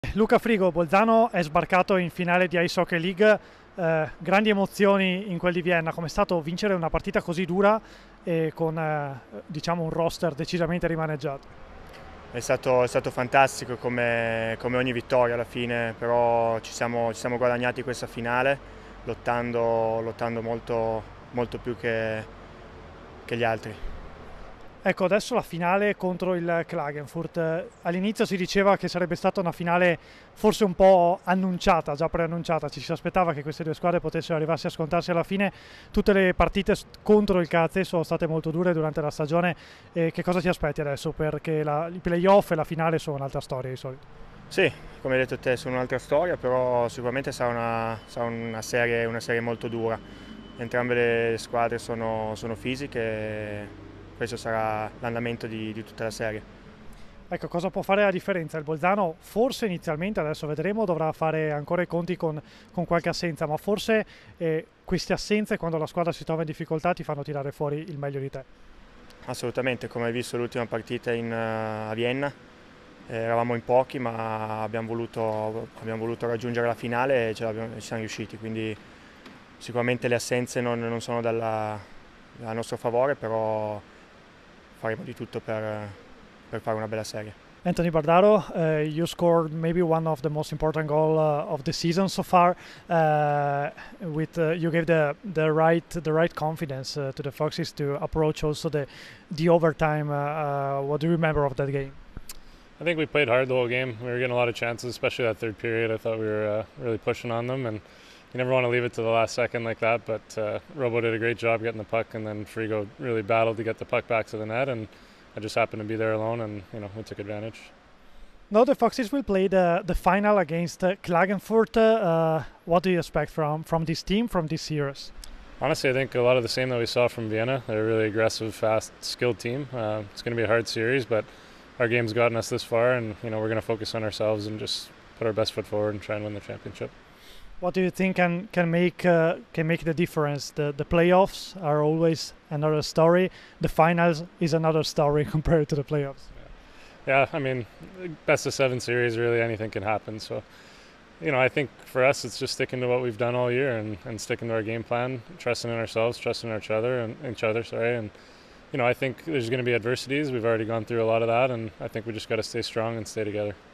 Luca Frigo, Bolzano è sbarcato in finale di Ice Hockey League, grandi emozioni in quel di Vienna. Com'è stato vincere una partita così dura e con diciamo un roster decisamente rimaneggiato? È stato fantastico come ogni vittoria alla fine, però ci siamo guadagnati questa finale lottando molto, molto più che gli altri. Ecco, adesso la finale contro il Klagenfurt. All'inizio si diceva che sarebbe stata una finale forse un po' annunciata, già preannunciata. Ci si aspettava che queste due squadre potessero arrivarsi a scontarsi alla fine. Tutte le partite contro il KC sono state molto dure durante la stagione. Che cosa ti aspetti adesso? Perché i playoff e la finale sono un'altra storia di solito. Sì, come hai detto te, sono un'altra storia, però sicuramente sarà una serie molto dura. Entrambe le squadre sono fisiche e questo sarà l'andamento di tutta la serie. Ecco, cosa può fare la differenza? Il Bolzano forse inizialmente, adesso vedremo, dovrà fare ancora i conti con qualche assenza, ma forse queste assenze quando la squadra si trova in difficoltà ti fanno tirare fuori il meglio di te. Assolutamente, come hai visto l'ultima partita a Vienna, eravamo in pochi ma abbiamo voluto raggiungere la finale e ci siamo riusciti, quindi sicuramente le assenze non sono a nostro favore, però faremo di tutto per fare una bella serie. Anthony Bardaro, you scored maybe one of the most important goal of the season so far. You gave the right confidence to the Foxes to approach also the overtime. What do you remember of that game? I think we played hard the whole game. We were getting a lot of chances, especially that third period. I thought we were really pushing on them, and you never want to leave it to the last second like that. But Robo did a great job getting the puck, and then Frigo really battled to get the puck back to the net, and I just happened to be there alone, and we took advantage. Now the Foxes will play the final against Klagenfurt. What do you expect from this team, from this series? Honestly, I think a lot of the same that we saw from Vienna. They're a really aggressive, fast, skilled team. It's going to be a hard series, but our game's gotten us this far, and we're going to focus on ourselves and just put our best foot forward and try and win the championship. What do you think can make the difference? The playoffs are always another story. The finals is another story compared to the playoffs. Yeah, I mean, best of seven series, really anything can happen. So, I think for us, it's just sticking to what we've done all year and sticking to our game plan, trusting in ourselves, trusting in each other. Sorry, and I think there's going to be adversities. We've already gone through a lot of that, and I think we just got to stay strong and stay together.